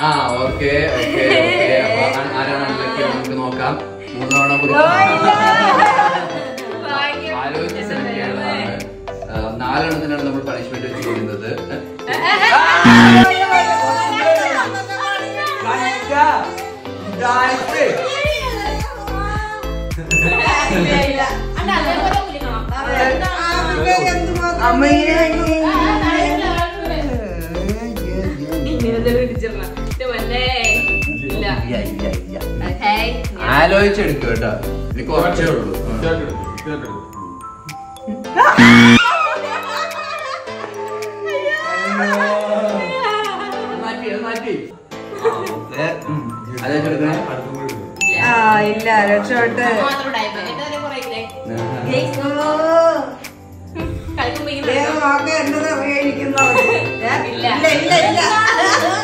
Okay ആരാണ് unlucky നമുക്ക് നോക്കാം. 3 തവണ ആലോചിച്ച് സെലക്ട് ചെയ്യേണ്ടതാണ്. 4 എണ്ണത്തിനാണ് നമ്മൾ പണിഷ്മെന്റ് വെച്ചിരിക്കുന്നത്. ആലോചിച്ചെടുക്കും കേട്ടോ. എനിക്ക് കുറച്ചേ ഉള്ളൂ. ഇല്ല രക്ഷോട്ട് എന്നത് അറിയാതിരിക്കുന്നോ? ഇല്ല ഇല്ല ഇല്ല